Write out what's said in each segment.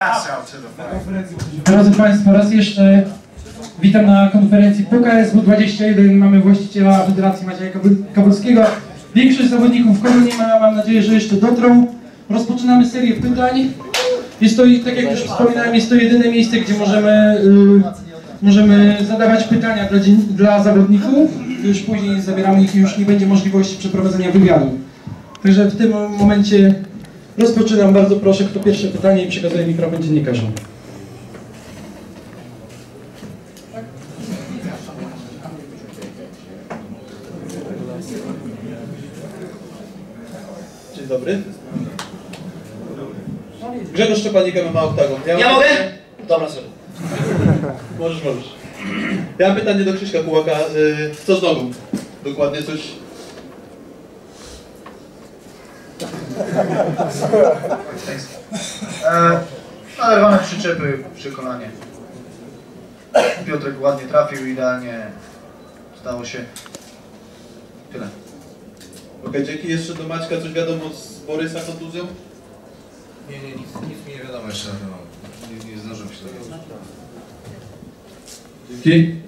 Drodzy Państwo, raz jeszcze witam na konferencji po KSW21. Mamy właściciela Federacji Macieja Kabulskiego. Większość zawodników kogo nie ma, mam nadzieję, że jeszcze dotrą. Rozpoczynamy serię pytań. Jest to, tak jak już wspominałem, jest to jedyne miejsce, gdzie możemy zadawać pytania dla zawodników. Już później zabieramy ich i już nie będzie możliwości przeprowadzenia wywiadu. Także w tym momencie rozpoczynam. Bardzo proszę, kto pierwsze pytanie i przekazuję mikrofon dziennikarzom. Dzień dobry. Grzegorz Szczepanik, MMA Oktagon. Ja mogę? Dobra, sorry. Możesz. Ja mam pytanie do Krzyśka Kułaka. Co z nogą? Dokładnie coś... Naderwane przyczepy, przekonanie. Piotrek ładnie trafił, idealnie stało się. Tyle. Okej, dzięki. Jeszcze do Maćka coś wiadomo z Borysa kontuzją? Nie, nic mi nie wiadomo jeszcze na temat. Nie zdążyłem się dowiedzieć. Dzięki.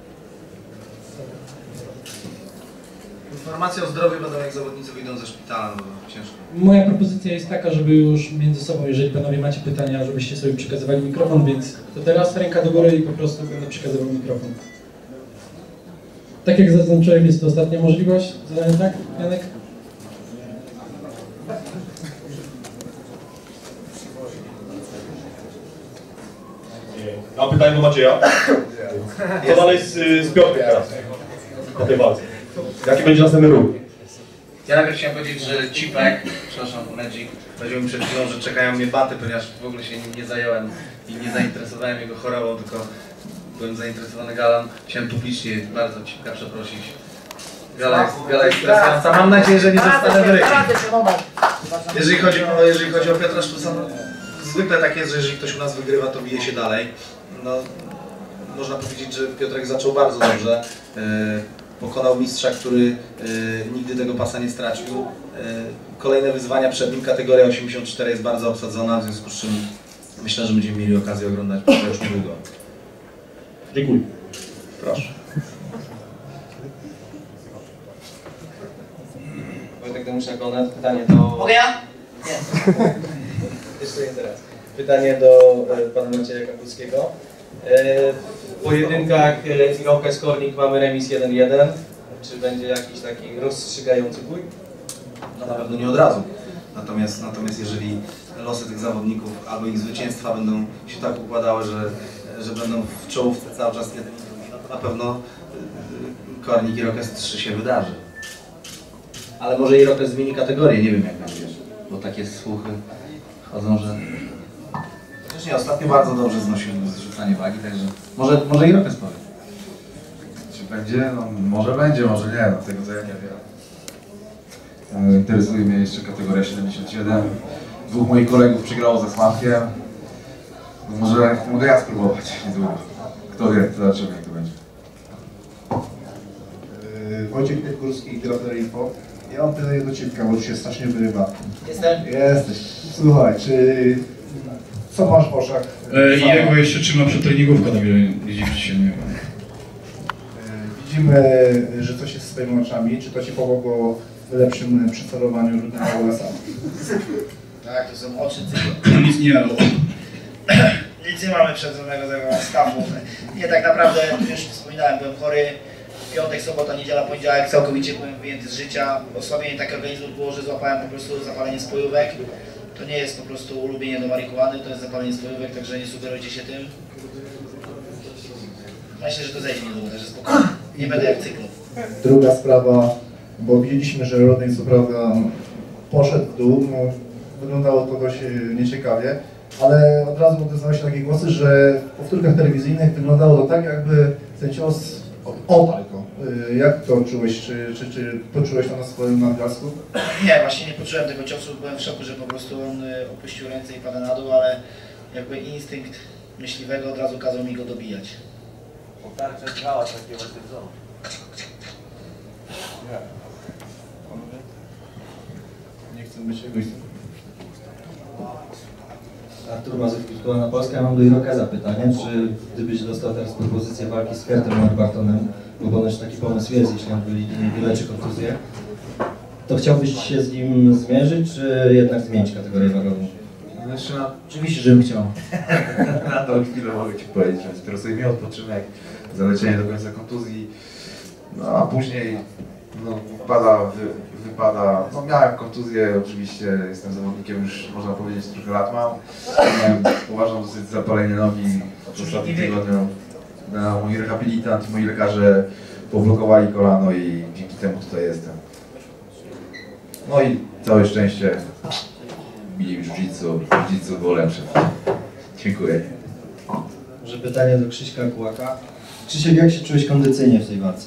Informacje o zdrowiu będą, jak zawodnicy wyjdą ze szpitala, no ciężko. Moja propozycja jest taka, żeby już między sobą, jeżeli panowie macie pytania, żebyście sobie przekazywali mikrofon, więc to teraz ręka do góry i po prostu będę przekazywał mikrofon. Tak jak zaznaczyłem, jest to ostatnia możliwość. Tak, Janek? Mam pytanie do Macieja. Co dalej z Piotrkiem teraz? Po tej walce. Jaki będzie następny ruch? Ja najpierw chciałem powiedzieć, że Cipek, przepraszam, Magic, powiedział mi przed chwilą, że czekają mnie baty, ponieważ w ogóle się nim nie zająłem i nie zainteresowałem jego chorobą, tylko byłem zainteresowany galą. Chciałem publicznie bardzo Cipka przeprosić. Gala jest stresująca. Mam nadzieję, że nie zostanę w ryju. Jeżeli chodzi o Piotra Sztusa, no, zwykle tak jest, że jeżeli ktoś u nas wygrywa, to bije się dalej. No, można powiedzieć, że Piotrek zaczął bardzo dobrze. Pokonał mistrza, który nigdy tego pasa nie stracił. Kolejne wyzwania przed nim, kategoria 84 jest bardzo obsadzona, w związku z czym myślę, że będziemy mieli okazję oglądać już niedługo. Dziękuję. Proszę. Wojtek Demuszak, Onet, pytanie do... Mogę ja? Nie. Jeszcze nie teraz. Pytanie do pana Macieja Kabulskiego. W pojedynkach Irokes Kornik mamy remis 1-1. Czy będzie jakiś taki rozstrzygający bój? No na pewno nie od razu. Natomiast jeżeli losy tych zawodników albo ich zwycięstwa będą się tak układały, że będą w czołówce cały czas jeden i drugi, no to na pewno Kornik i Irokes 3 się wydarzy. Ale może Irokes zmieni kategorię, nie wiem jak będzie, bo takie słuchy chodzą, że... Chociaż nie, ostatnio bardzo dobrze znosił zrzucanie wagi, także może Irokes powie. Czy będzie? No może będzie, może nie, no tego co ja nie wiem. Interesuje mnie jeszcze kategoria 77. Dwóch moich kolegów przegrało ze Sławkiem. Może mogę ja spróbować niedługo. Kto wie, zobaczymy jak to będzie. Wojciech Pietgórski, Grafer Info. Ja mam pytanie do Ciebka, bo już się strasznie wyrywa. Jestem. Jesteś. Słuchaj, co masz w oczach? I jego jeszcze trzyma przetreningówka, tak nie dziwić się nie. Widzimy, że coś jest z Twoimi oczami. Czy to Ci pomogło w lepszym przycelowaniu Rudnego USA? Tak, to są oczy No nic nie jadło. Nic nie mamy przedrobionego tego stawu. Nie, tak naprawdę, już wspominałem, byłem chory. Piątek, sobota, niedziela, poniedziałek całkowicie byłem wyjęty z życia. Osłabienie takie organizmu było, że złapałem po prostu zapalenie spojówek. To nie jest po prostu ulubienie do marihuany, to jest zapalenie spojówek, także nie sugerujcie się tym. Myślę, że to zejdzie niedługo, także spokojnie. Nie będę jak cyklu. Druga sprawa, bo widzieliśmy, że Rodney co prawda poszedł w dół, no, wyglądało to dość nieciekawie, ale od razu odezwały się takie głosy, że w powtórkach telewizyjnych wyglądało to tak, jakby ten cios otarł go. Jak to czułeś? Czy poczułeś to na swoim nadgarstku? Nie, właśnie nie poczułem tego ciosu, byłem w szoku, że po prostu on opuścił ręce i pada na dół, ale jakby instynkt myśliwego od razu kazał mi go dobijać. Potarczę trwała takiego sezonu. Nie chcę być egoistą. Artur Mazur, Wirtualna Polska. Ja mam do Irokeza pytanie, czy gdybyś dostał teraz propozycję walki z Kurtem Norbartonem, bo ponoć taki pomysł jest, jeśli on wyleczy kontuzję, to chciałbyś się z nim zmierzyć, czy jednak zmienić kategorię wagową? Znaczy, Oczywiście, żebym chciał. na tą chwilę mogę Ci powiedzieć, że interesuje mnie odpoczynek, zaleczenie do końca kontuzji, no a później no, wypada, no miałem kontuzję oczywiście, jestem zawodnikiem już można powiedzieć trochę lat mam, miałem, uważam dosyć zapalenie nogi w ostatnim tygodniu, mój rehabilitant i moi lekarze poblokowali kolano i dzięki temu tutaj jestem. No i całe szczęście mi jiu-jitsu było lepsze. Dziękuję. Może pytanie do Krzyśka Kułaka. Krzysiek, jak się czułeś kondycyjnie w tej walce?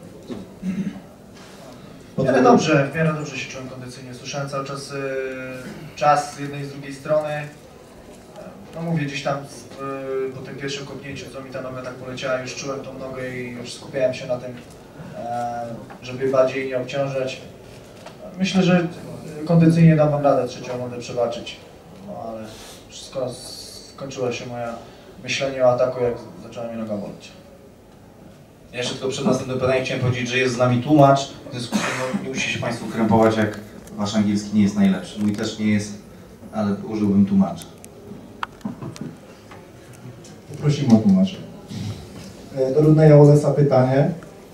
W miarę dobrze się czułem kondycyjnie. Słyszałem cały czas czas z jednej i z drugiej strony. No mówię, gdzieś tam po tym pierwszym kopnięciu, co mi ta noga tak poleciała, już czułem tą nogę i już skupiałem się na tym, żeby bardziej nie obciążać. Myślę, że kondycyjnie dam wam radę trzecią rundę przebaczyć. No ale wszystko skończyło się moje myślenie o ataku, jak zaczęła mnie noga boleć. Ja jeszcze tylko przed następnym pytaniem chciałem powiedzieć, że jest z nami tłumacz, w związku z tym no, nie musicie się Państwo krępować, jak Wasz angielski nie jest najlepszy. Mój też nie jest, ale użyłbym tłumacza. Poprosimy o tłumacza. Do Rudneja Wallace'a pytanie.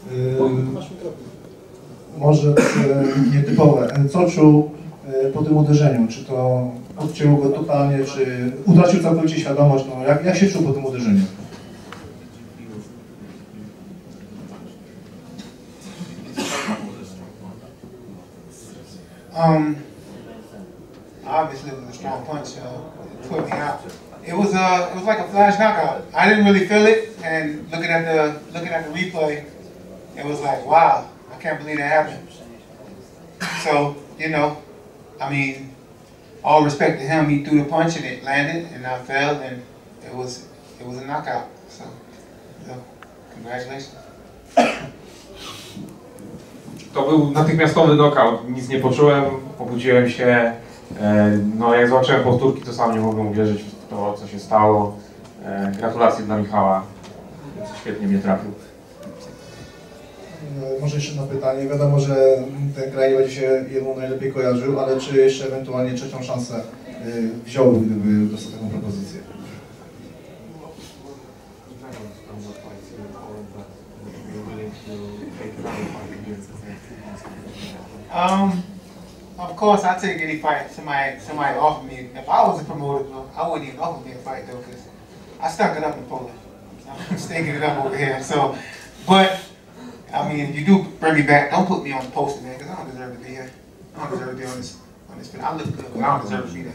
Może nietypowe. Co czuł po tym uderzeniu? Czy to odcięło go totalnie, czy utracił całkowicie świadomość? No, jak się czuł po tym uderzeniu? Obviously it was a strong punch. It put me out. It was like a flash knockout. I didn't really feel it, and looking at the replay, it was like, wow, I can't believe that happened. So, you know, I mean, all respect to him, he threw the punch and it landed, and I fell, and it was a knockout. So congratulations. To był natychmiastowy knockout, nic nie poczułem, obudziłem się, no jak zobaczyłem powtórki, to sam nie mogłem uwierzyć w to, co się stało. Gratulacje dla Michała, świetnie mnie trafił. Może jeszcze jedno pytanie. Wiadomo, że ten kraj nie będzie się jemu najlepiej kojarzył, ale czy jeszcze ewentualnie trzecią szansę wziął, gdyby dostał taką propozycję? Of course, I take any fight somebody offered me. If I was a promoter, I wouldn't even offer me a fight though, because I stuck it up in Poland. I'm stinking it up over here. So, but I mean, if you do bring me back, don't put me on the poster, man, because I don't deserve to be here. I don't deserve to be on this. I look good, but I don't deserve to be there.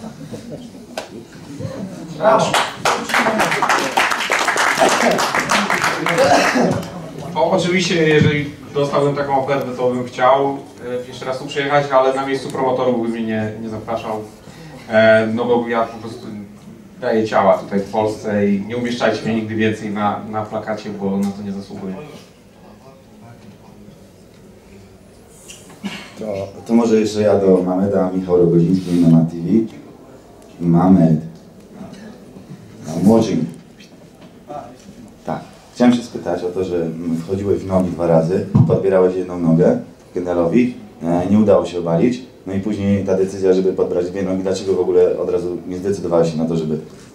Oczywiście, jeżeli dostałbym taką ofertę, to bym chciał jeszcze raz tu przyjechać, ale na miejscu promotorów bym mnie nie zapraszał, no bo ja po prostu daję ciała tutaj w Polsce i nie umieszczajcie mnie nigdy więcej na plakacie, bo na to nie zasługuję. To może jeszcze ja do Mameda, Michał Rogoziński, Mama TV. Mamed. Watching. Tak. Chciałem się spytać o to, że wchodziłeś w nogi 2 razy, podbierałeś jedną nogę Kendallowi, nie udało się obalić, no i później ta decyzja, żeby podbrać 2 nogi, dlaczego w ogóle od razu nie zdecydowałeś się na to, żeby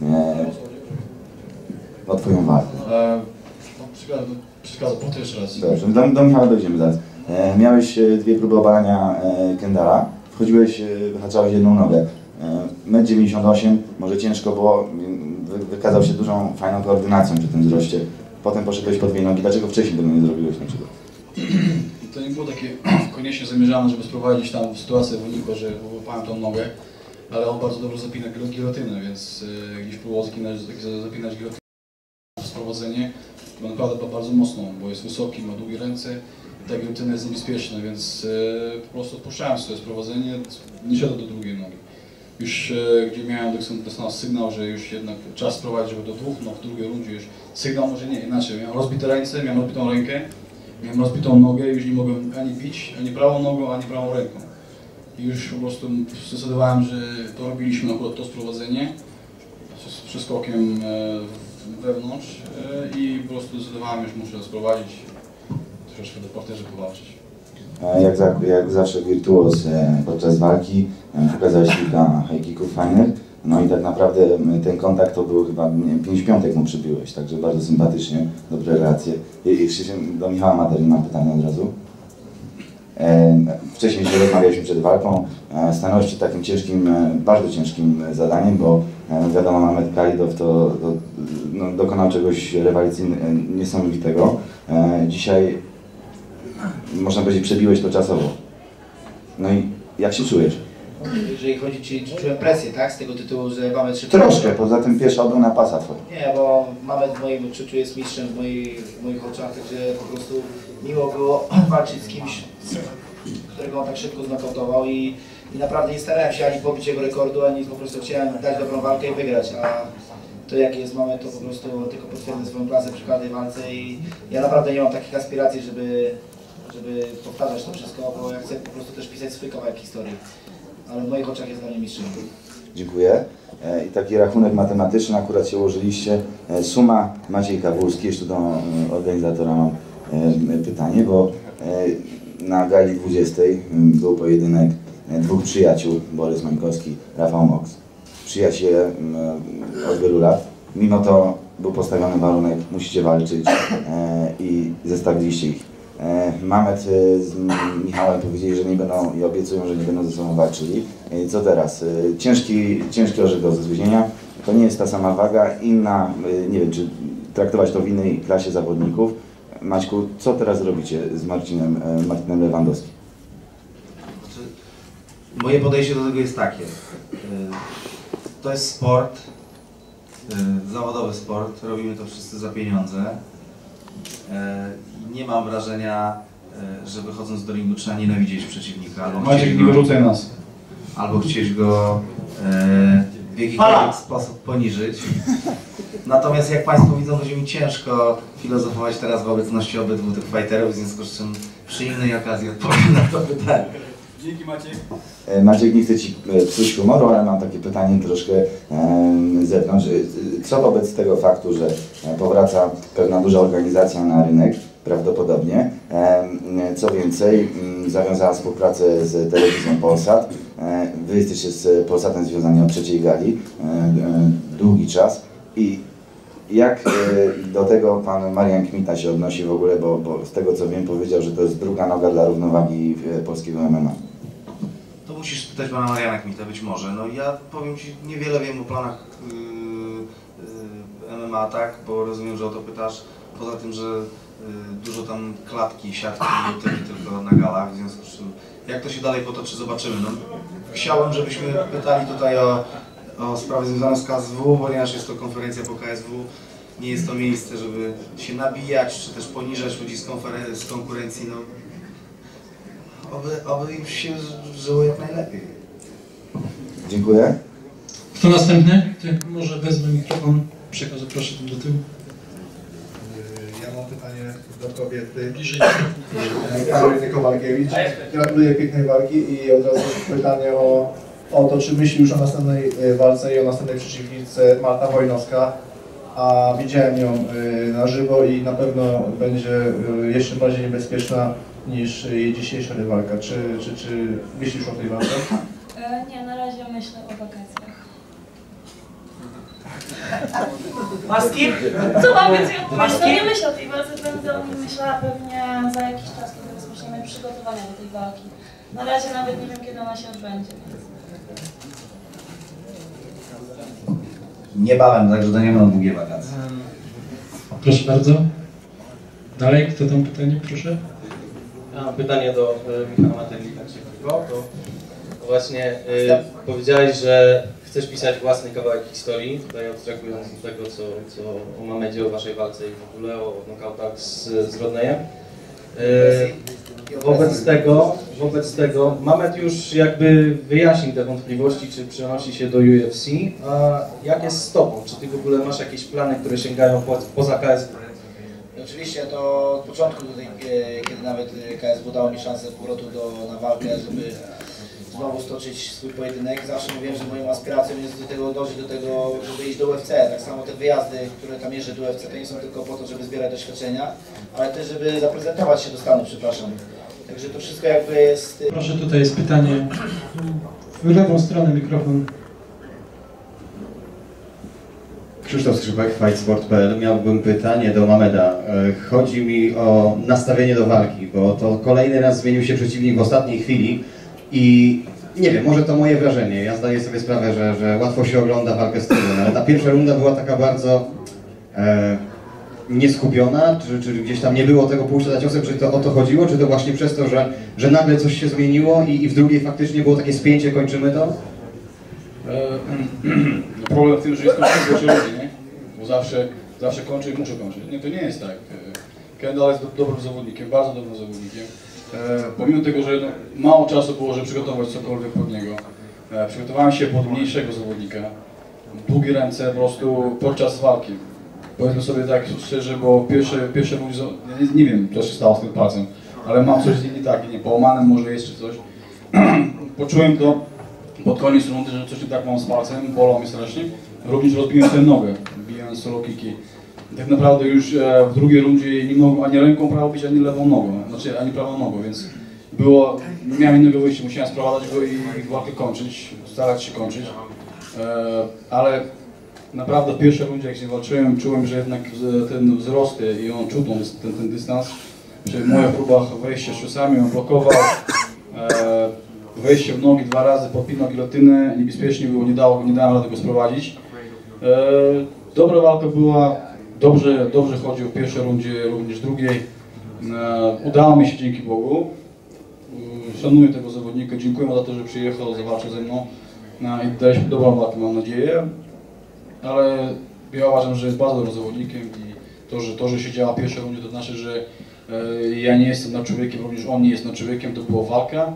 o twoją walkę? Przeszkadza, po to jeszcze raz. Dobrze, do Michała dojdziemy zaraz. Miałeś 2 próby obalania Kendalla, wchodziłeś, wyhaczałeś jedną nogę. 1,98 m, może ciężko było, wykazał się dużą, fajną koordynacją przy tym wzroście. Potem poszedłeś po 2 nogi, dlaczego wcześniej tego nie zrobiłeś na przykład? To nie było takie koniecznie zamierzane, żeby sprowadzić tam sytuację w wyniku, że wyłapałem tą nogę, ale on bardzo dobrze zapina gilotynę, więc gdzieś próbował zapinać gilotynę w sprowadzenie. Bo naprawdę bardzo mocno, bo jest wysoki, ma długie ręce i ta gilotyna jest niebezpieczna, więc po prostu odpuszczałem sobie sprowadzenie, nie szedłem do drugiej nogi. Już gdzie miałem dostał sygnał, że już jednak czas sprowadzić do 2, no w drugiej rundzie już sygnał może nie, inaczej. Miałem rozbite ręce, miałem rozbitą rękę, miałem rozbitą nogę, już nie mogłem ani bić, ani prawą nogą, ani prawą ręką. I już po prostu zdecydowałem, że to robiliśmy akurat to sprowadzenie przeskokiem wewnątrz i po prostu zdecydowałem, już muszę sprowadzić troszeczkę do parterze powalczyć. Jak zawsze wirtuoz podczas walki, pokazałeś kilka high kicków fajnych, no i tak naprawdę ten kontakt to był chyba 5 piątek mu przybiłeś, także bardzo sympatycznie, dobre relacje. Do Michała Matery mam pytanie od razu. Wcześniej się rozmawialiśmy przed walką, stanąłeś przed takim ciężkim, bardzo ciężkim zadaniem, bo wiadomo, Mamed Kalidow dokonał czegoś niesamowitego. Dzisiaj, można powiedzieć, przebiłeś to czasowo. No i jak się czujesz? Jeżeli chodzi, czy czułem presję, tak? Z tego tytułu, że mamy 3 Troszkę, poza tym pierwsza obrona pasa twoja. Nie, bo Mamed w moim odczuciu jest mistrzem w moich oczach, także po prostu miło było walczyć z kimś, którego on tak szybko znokautował i naprawdę nie starałem się ani pobić jego rekordu, ani po prostu chciałem dać dobrą walkę i wygrać, a to jaki jest Mamed, to po prostu tylko potwierdzę swoją klasę przy każdej walce i ja naprawdę nie mam takich aspiracji, żeby powtarzać to wszystko, bo ja chcę po prostu też pisać swój kawałek historii. Ale w moich oczach jest dla mnie mistrzem. Dziękuję. I taki rachunek matematyczny akurat się ułożyliście. Suma Maciej Kawulski, jeszcze do organizatora mam pytanie, bo na gali 20 był pojedynek dwóch przyjaciół, Borys Mańkowski, Rafał Moks. Przyjaciele od wielu lat. Mimo to był postawiony warunek, musicie walczyć i zestawiliście ich. Mamed z Michałem powiedzieli, że nie będą i obiecują, że nie będą ze sobą walczyli. Co teraz? Ciężki orzech do zgryzienia. To nie jest ta sama waga, inna, nie wiem, czy traktować to w innej klasie zawodników. Maćku, co teraz robicie z Marcinem Lewandowskim? Moje podejście do tego jest takie. To jest sport, zawodowy sport, robimy to wszyscy za pieniądze. Nie mam wrażenia, że wychodząc do ringu trzeba nienawidzieć przeciwnika. Maciek, nie wyrzucaj nas. Albo chcieć go w jakikolwiek sposób poniżyć. Natomiast jak Państwo widzą, będzie mi ciężko filozofować teraz w obecności obydwu tych fighterów, w związku z czym przy innej okazji odpowiem na to pytanie. Dzięki, Maciek. Maciek, nie chcę Ci psuć humoru, ale mam takie pytanie troszkę z zewnątrz. Co wobec tego faktu, że powraca pewna duża organizacja na rynek, prawdopodobnie, co więcej, zawiązała współpracę z telewizją Polsat. Wy jesteście z Polsatem związani od trzeciej gali, długi czas. I jak do tego pan Marian Kmita się odnosi w ogóle, bo z tego co wiem powiedział, że to jest druga noga dla równowagi polskiego MMA. To musisz spytać pana Mariana Kmita, być może. No ja powiem Ci, niewiele wiem o planach MMA, tak, bo rozumiem, że o to pytasz. Poza tym, że dużo tam klatki, siatki tylko na galach, w związku z czym jak to się dalej potoczy, zobaczymy. No, chciałem, żebyśmy pytali tutaj o sprawy związane z KSW, ponieważ jest to konferencja po KSW. Nie jest to miejsce, żeby się nabijać, czy też poniżać ludzi z konkurencji. No, oby im się żyło jak najlepiej. Dziękuję. Kto następny? Może wezmę mikrofon, przekażę proszę do tyłu. Ja mam pytanie do kobiety. Karoliny Kowalkiewicz. Gratuluję pięknej walki i od razu pytanie o to, czy myśli już o następnej walce i o następnej przeciwniczce Marta Wojnowska. A widziałem ją na żywo i na pewno będzie jeszcze bardziej niebezpieczna niż jej dzisiejsza rywalka. Czy myślisz o tej walce? Nie, na razie myślę o wakacjach. Maski? Co mam więcej odpowiedzieć? No nie myślę o tej walce, będę o niej myślała pewnie za jakiś czas, kiedy rozpoczniemy przygotowania do tej walki. Na razie nawet nie wiem, kiedy ona się odbędzie. Niebawem, także to nie będą długie wakacje. Proszę bardzo. Dalej, kto tam pytanie, proszę? Ja mam pytanie do Michała Matery, tak szybko. To właśnie powiedziałeś, że chcesz pisać własny kawałek historii, tutaj abstrahując od tego, co o Mamedzie, o waszej walce i w ogóle o nokautach z Rodneyem. Wobec tego Mamed już jakby wyjaśnił te wątpliwości, czy przenosi się do UFC, a jak jest z tobą? Czy ty w ogóle masz jakieś plany, które sięgają poza KSW? Oczywiście to od początku, kiedy nawet KSW dało mi szansę powrotu na walkę, znowu stoczyć swój pojedynek. Zawsze mówiłem, że moją aspiracją jest do tego dążyć, do tego, żeby iść do UFC. Tak samo te wyjazdy, które tam jeżdżę do UFC, to nie są tylko po to, żeby zbierać doświadczenia, ale też, żeby zaprezentować się do Stanów, przepraszam. Także to wszystko jakby jest... Proszę, tutaj jest pytanie. W lewą stronę mikrofon. Krzysztof Skrzypek, fightsport.pl. Miałbym pytanie do Mameda. Chodzi mi o nastawienie do walki, bo to kolejny raz zmienił się przeciwnik w ostatniej chwili i nie wiem, może to moje wrażenie. Ja zdaję sobie sprawę, że łatwo się ogląda walkę z trybun, ale ta pierwsza runda była taka bardzo nieskupiona, czy gdzieś tam nie było tego pójścia za ciosem, czy to o to chodziło, czy to właśnie przez to, że nagle coś się zmieniło i w drugiej faktycznie było takie spięcie, kończymy to? Problem w tym, że jest kończymy ludzi, nie? Bo zawsze kończę i muszę kończyć. Nie, to nie jest tak. Kendall jest dobrym zawodnikiem, bardzo dobrym zawodnikiem. Pomimo tego, że mało czasu było, żeby przygotować cokolwiek pod niego. Przygotowałem się pod mniejszego zawodnika. Długie ręce po prostu podczas walki. Powiedzmy sobie tak szczerze, bo pierwsze mówię, nie wiem co się stało z tym palcem, ale mam coś nie tak, nie połamane może jest czy coś. Poczułem to pod koniec rundy, że coś nie tak mam z palcem, bolał mnie strasznie. Również rozbiłem tę nogę, bijąc solo kicki. Tak naprawdę już w drugiej rundzie nie mogłem ani ręką prawą bić, ani lewą nogą, znaczy ani prawą nogą, więc nie miałem innego wyjścia, musiałem sprowadzać go i walkę kończyć, starać się kończyć. Ale naprawdę w pierwszej rundzie jak się walczyłem, czułem, że jednak ten wzrost i on czuł ten dystans. Przy moich próbach wejścia z ciosami on blokował. Wejście w nogi 2 razy, podpinał gilotynę, niebezpiecznie było, nie dałem rady go sprowadzić. Dobra walka była, dobrze chodził w pierwszej rundzie, również drugiej. Udało mi się dzięki Bogu. Szanuję tego zawodnika, dziękuję mu za to, że przyjechał, zawalczył ze mną i daliśmy dobrą walkę, mam nadzieję. Ale ja uważam, że jest bardzo dobrym zawodnikiem i to, że się działa w pierwszej rundzie, to znaczy, że ja nie jestem nad człowiekiem, również on nie jest nad człowiekiem, to była walka.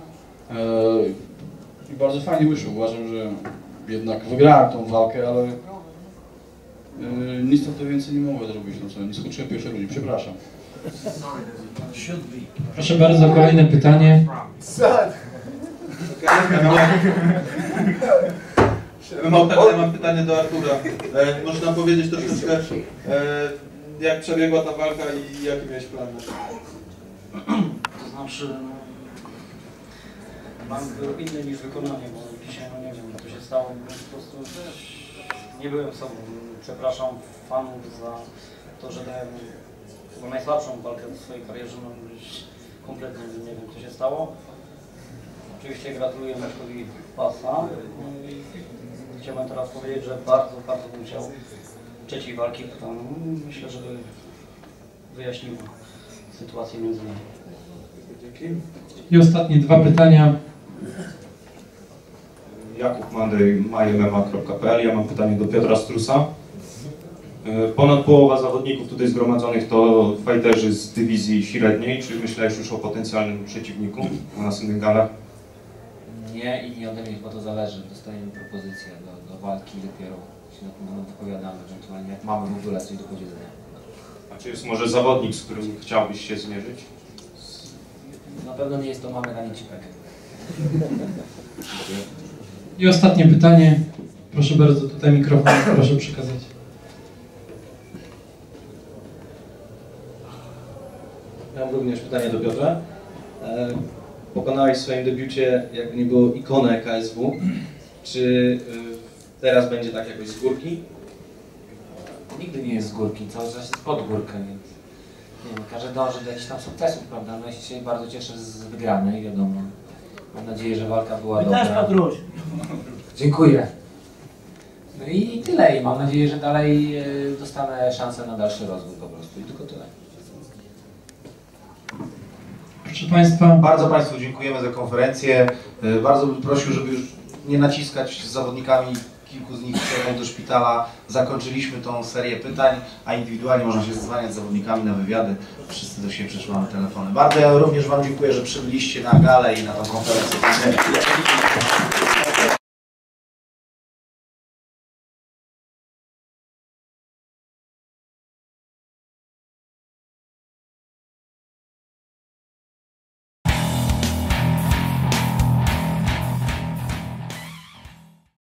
I bardzo fajnie wyszło. Uważam, że jednak wygrałem tą walkę, ale nic to więcej nie mogę zrobić. No co, nie skończyłem pierwszej rundy, przepraszam. Proszę bardzo, kolejne pytanie. Mam pytanie do Artura. Może nam powiedzieć troszeczkę, jak przebiegła ta walka i jaki miałeś plan? To znaczy, mam inne niż wykonanie, bo dzisiaj no nie wiem, co się stało, po prostu nie byłem sobą. Przepraszam fanów za to, że dałem chyba najsłabszą walkę w swojej karierze, no kompletnie nie wiem, co się stało. Oczywiście gratuluję Leszkowi pasa. Chciałbym teraz powiedzieć, że bardzo bym chciał trzeciej walki, która myślę, żeby wyjaśniła sytuację między nami. I ostatnie 2 pytania. Jakub Mandry, mymma.pl. Ja mam pytanie do Piotra Strusa. Ponad połowa zawodników tutaj zgromadzonych to fajterzy z dywizji średniej. Czy myślałeś już o potencjalnym przeciwniku na następnych galach? Nie i nie ode mnie chyba to zależy. Dostajemy propozycję do walki i dopiero się na tym wypowiadamy, ewentualnie jak mamy w ogóle coś do powiedzenia. A czy jest może zawodnik, z którym chciałbyś się zmierzyć? Na pewno nie jest to Mamed ani Cipek. I ostatnie pytanie. Proszę bardzo, tutaj mikrofon, proszę przekazać. Mam również pytanie do Piotra. Pokonałeś w swoim debiucie, jakby nie było, ikonę KSW. Czy teraz będzie tak jakoś z górki? Nigdy nie jest z górki, cały czas jest pod górkę, więc nie wiem, każdy dąży do jakichś tam sukcesów, prawda? No ja się bardzo cieszę z wygranej, wiadomo. Mam nadzieję, że walka była dobra. Też Patruś. Dziękuję. No i tyle. I mam nadzieję, że dalej dostanę szansę na dalszy rozwój po prostu. I tylko tyle. Proszę Państwa. Bardzo Państwu dziękujemy za konferencję. Bardzo bym prosił, żeby już nie naciskać z zawodnikami. Kilku z nich przyjechał do szpitala. Zakończyliśmy tą serię pytań, a indywidualnie można się zdzwaniać z zawodnikami na wywiady. Wszyscy do siebie przesyłamy telefony. Bardzo ja również Wam dziękuję, że przybyliście na galę i na tą konferencję.